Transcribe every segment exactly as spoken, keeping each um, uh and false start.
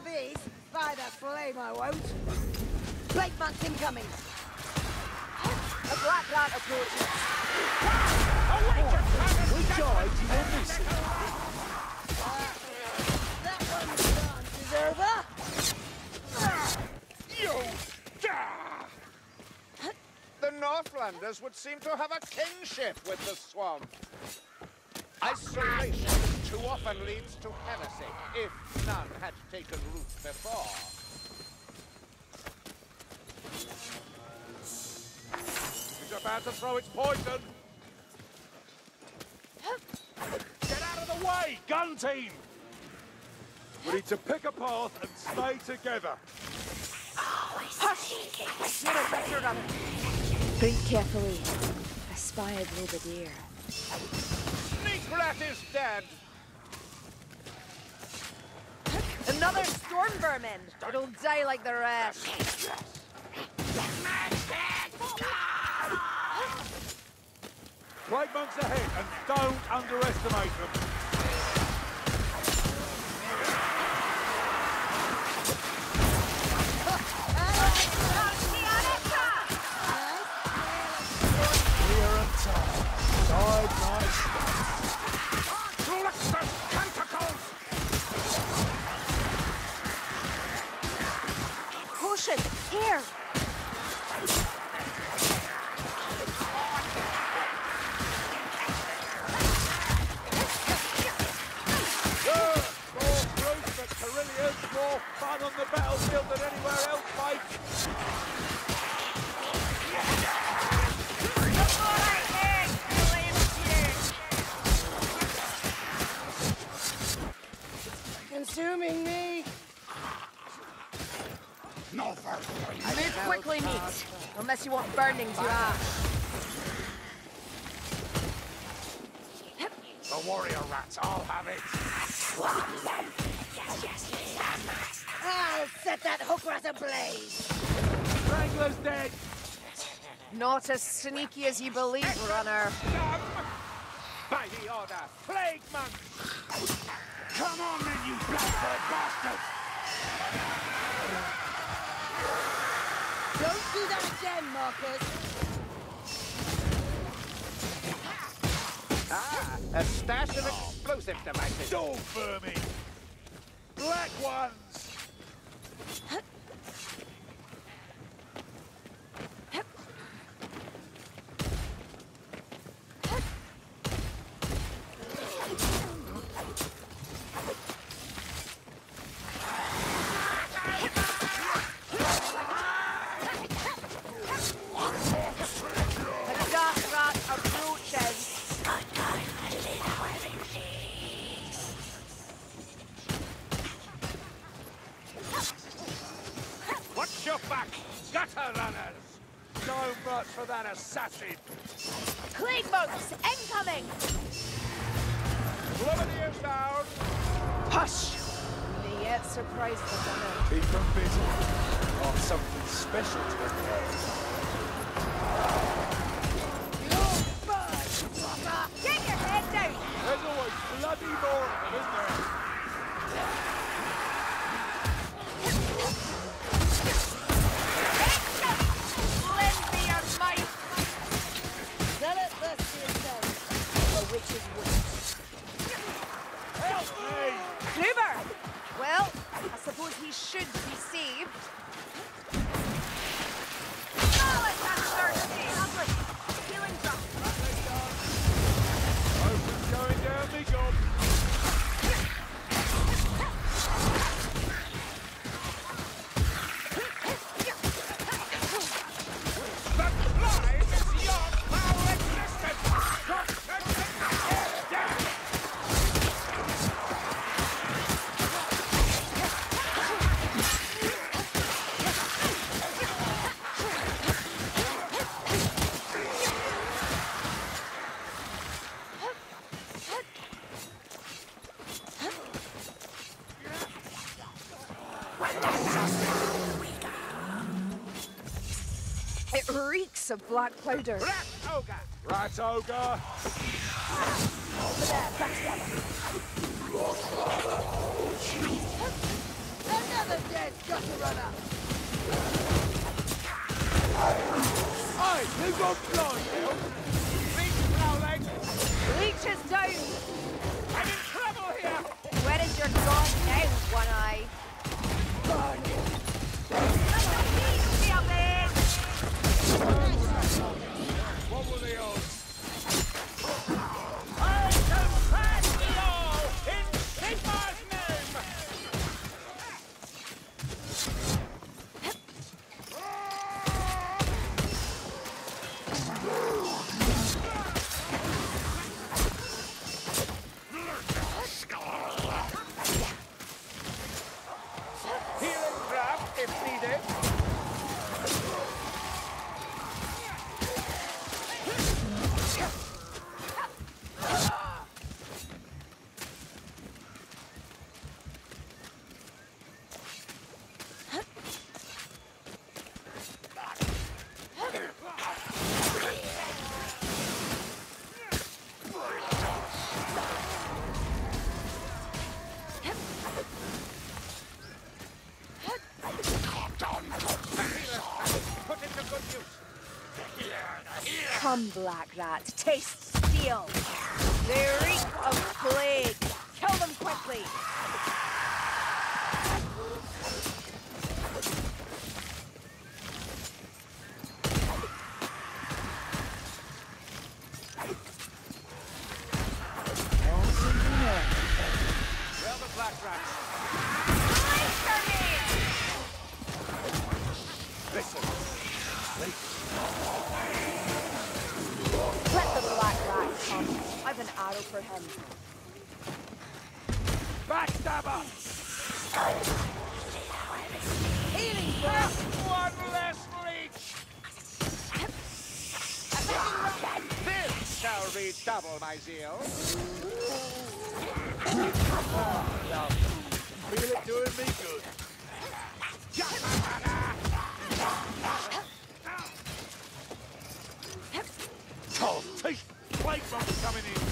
of these. By the flame, I won't. Blade monks incoming. A black rat approaching. We died, you want this? That one's dance is over. You dare! The Northlanders would seem to have a kinship with the swamp. Isolation too often leads to heresy, if none had taken root before. It's about to throw its poison. Get out of the way, gun team! We need to pick a path and stay together. Hush! Get a better runner. Think carefully. I spy a Lobadier. Sneak rat is dead. Another storm vermin. It'll die like the rest. Plague monks ahead, and don't underestimate them. Clear and tight. Side nice. Collect the tentacles! Potion! Here! More fun on the battlefield than anywhere else, mate. Consuming me! No further. Move quickly, meat. Unless you want burning to ash. The warrior rats, I'll have it. I'll set that hook rat ablaze! Wrangler's dead. Not as sneaky as you believe, runner. By the order, plague monks! Come on then, you blackbird bastards! Don't do that again, Marcus! Ah, a stash of explosive devices. Dog vermin. Black ones. A dark rat approaches. Watch your back, gutter runners! So much for that assassin. Plague monks incoming! Lobadier's down! Hush! May yet surprise the runner. Keep them busy. Got something special to prepare. You bird, rotter! Get your head down! There's always bloody more of them, isn't there? Lend me your might! Tell it first to yourself. A witch's wish. Help me! Gruber! Well, I suppose he should be saved. Oh, it's a thirsty! Lovely! Healing drop. Open's going down the job. The blind is your foul existence! It reeks of black powder. Rat ogre! Rat ogre. Over there, back together. Oh no! Gutter runner! Hey, who got blind, Bill? Reach, Rowling! Leech is down! I'm in trouble here! Where is your god now, One Eye? Burn it! What were the odds? I shall pass the all in Sigmar's name! Healing draft if needed. Put it to good use. Come, Black Rat, taste steel! They reek of plague! Kill them quickly! Well, the black rats. Listen. Let the Black Rat come. I've an arrow for him. Backstabber! Healing blast! One less leech! This shall redouble my zeal. Feel it doing me good. Oh, taste plague monks coming in.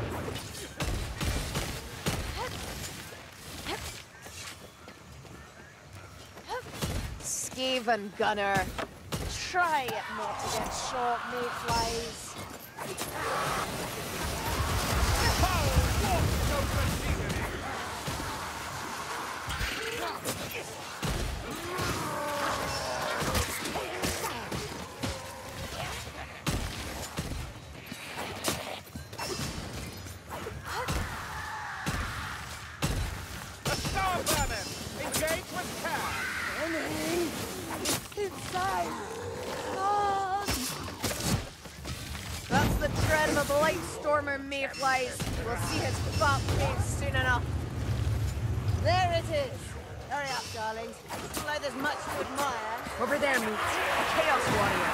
Skaven Gunner. Try it not to get shot, mayflies. A star vermin! Engage with care! Inside! God! That's the tread of a blight stormer, mayflies. We'll see his fat face soon enough. There it is! Hurry up, darlings. Looks like there's much to admire. Over there, Meat. A Chaos Warrior.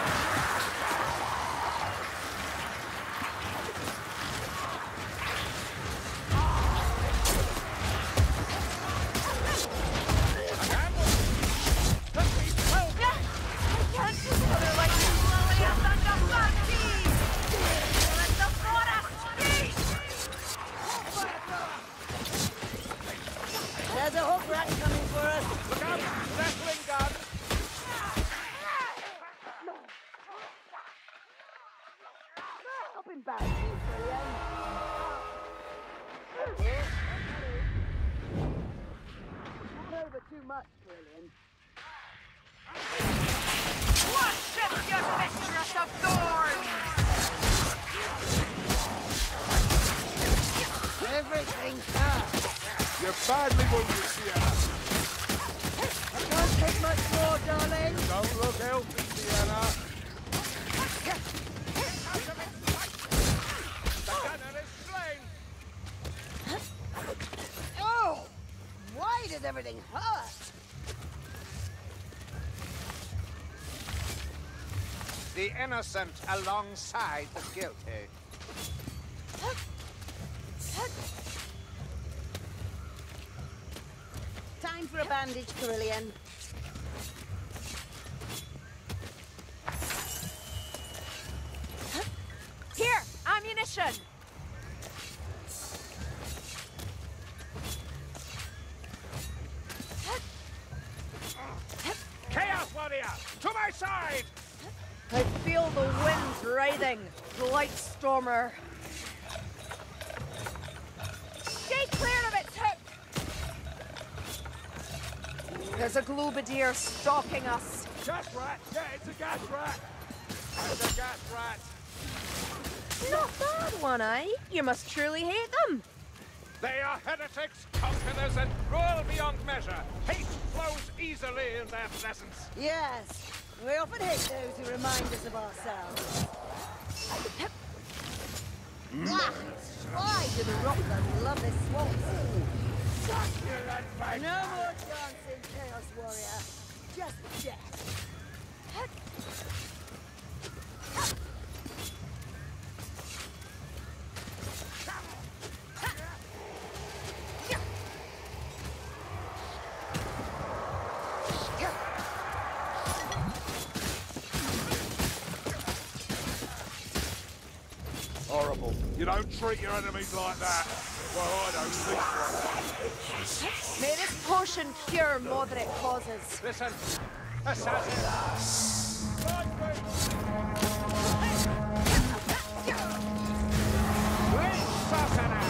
There's a hook rat coming for us. Look out! Wrestling gun! Up in back, Brilliant. Not over too much, Brilliant. Worship your mistress of thorns! Everything comes. You're badly wounded, Sienna. Don't take much more, darling. Don't look healthy, Sienna. The gunner is slain! Oh! Why does everything hurt? The innocent alongside the guilty. Time for a bandage, Carillion. Here, ammunition! tide! I feel the winds writhing. Blightstormer. Stay clear of its hook! There's a Globadier stalking us. Gas rat! Yeah, it's a gas rat! It's a gas rat! Not that one, eh? You must truly hate them. They are heretics, conquerors, and cruel beyond measure. Hate flows easily in their presence. Yes, we often hate those who remind us of ourselves. Ah, why do the Rockland love this swamp? No more dancing, Chaos Warrior. Just death. Horrible. You don't treat your enemies like that. Well, I don't think so. May this potion cure more than it causes. Listen, assassin! Great sorcerer!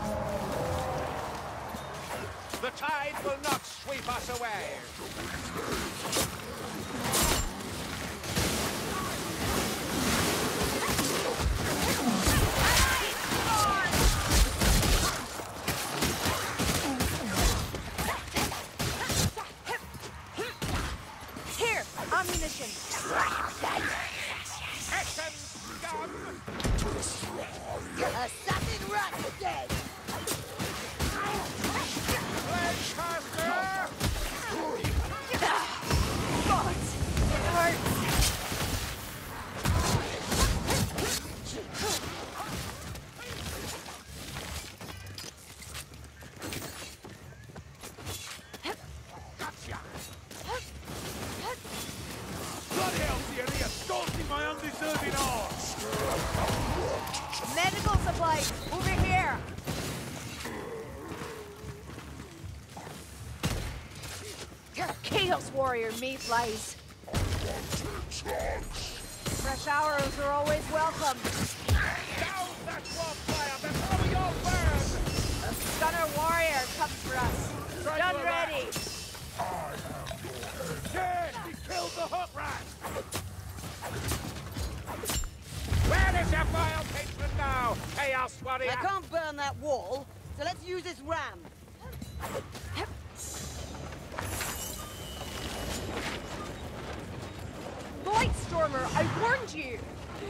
The tide will not sweep us away. Here, ammunition. Essence gun! Assassin rat dead! Blade-caster! God, it hurts. Bloody hell, Thierry, you're stalking my undeserving arms! Medical supplies, over here. Chaos Warrior mayflies. Fresh arrows are always welcome. Down that wildfire before we all burn! A Stunner Warrior comes for us. Strike Done the ready. Yes, he killed the hook rat! Where is your vile patron now, Chaos Warrior? I can't burn that wall, so let's use this ram. Blightstormer, I warned you.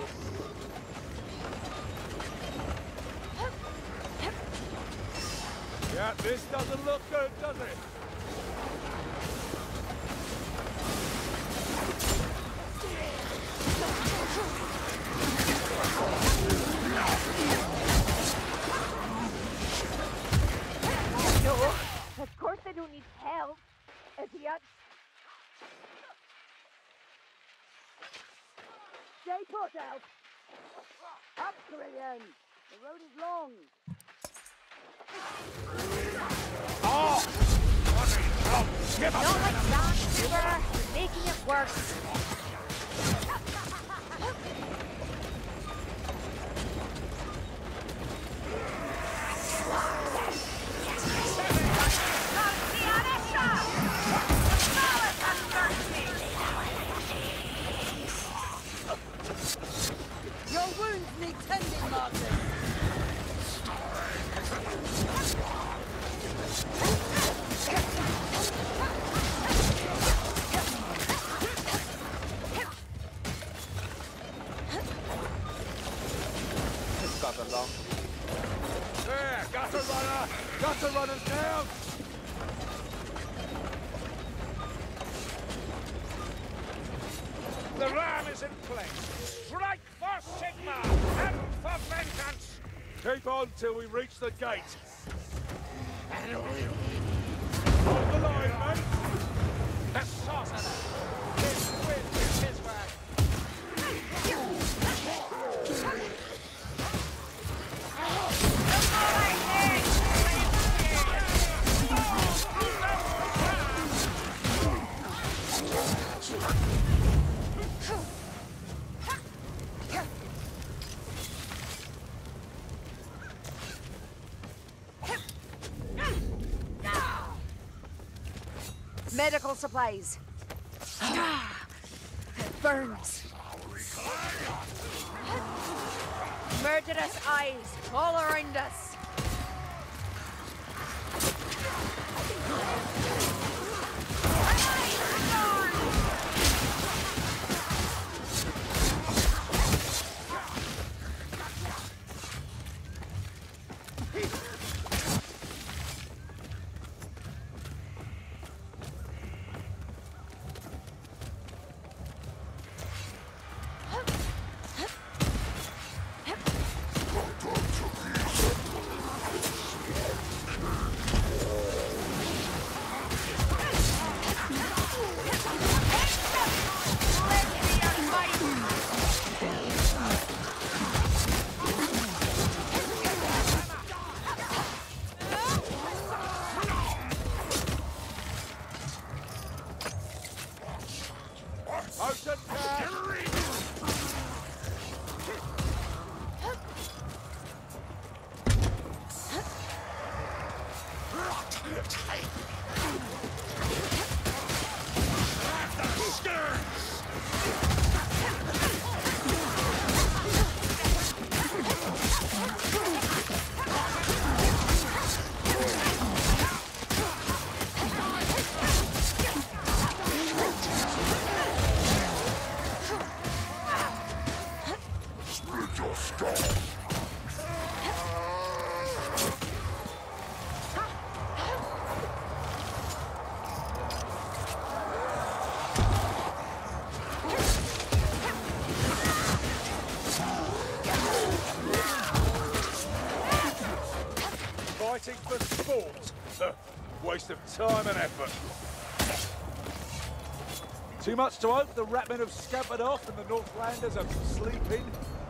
Yeah, this doesn't look good, does it? No, of course I don't need help. Idiot. Stay put, Elf. Up, Korean. The road is long. Oh! Give up! Not like that, Cooper. You're making it worse. Your wounds need tending, Marcus. It's got along. There, gutter runner! Gutter runner's down! The ram is in place. Strike for Sigma and for vengeance. Keep on till we reach the gate. Hold the line, mate! The sorcerer. His wind is his way. Medical supplies. It burns. Murderous eyes all around us. Fighting for sport. Huh. Waste of time and effort. Too much to hope the Ratmen have scampered off and the Northlanders are sleeping.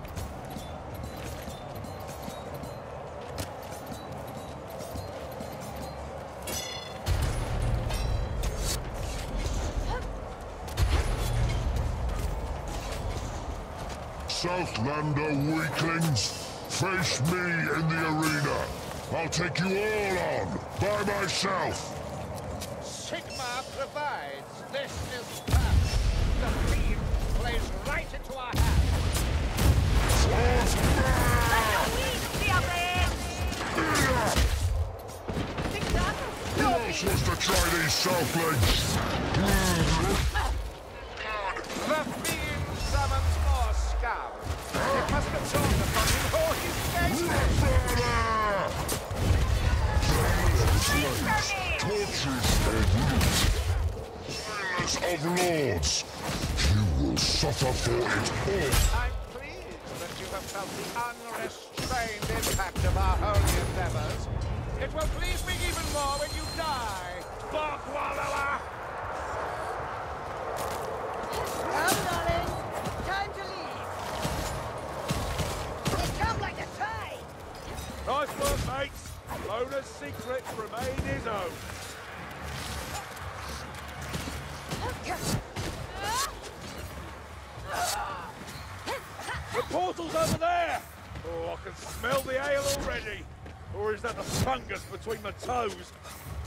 Southlander weaklings, face me in the arena. I'll take you all on, by myself. Sigma provides. This is perfect. The field plays right into our hands. Who else wants to try these Southlings? The fiend summons more scum. It must have dawned upon him who he's facing. Torches of youth, violence of lords. You will suffer for it all. I'm pleased that you have felt the unrestrained impact of our holy endeavors. It will please me even more when you die. Bogwalala! Come, darling. Time to leave. They come like a tide. Nice work, mates. Lona's secrets remain his own. The portal's over there! Oh, I can smell the ale already. Or is that the fungus between my toes?